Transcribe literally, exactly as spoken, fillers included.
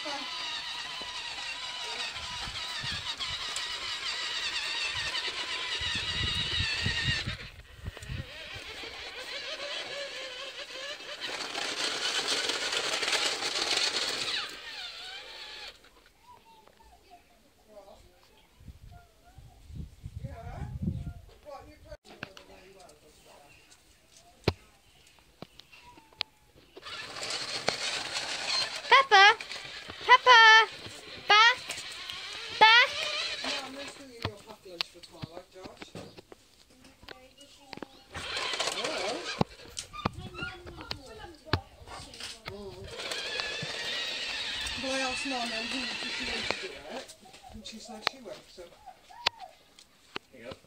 Well, I asked Nana who did she want to do it, and she said she would, so... Yep.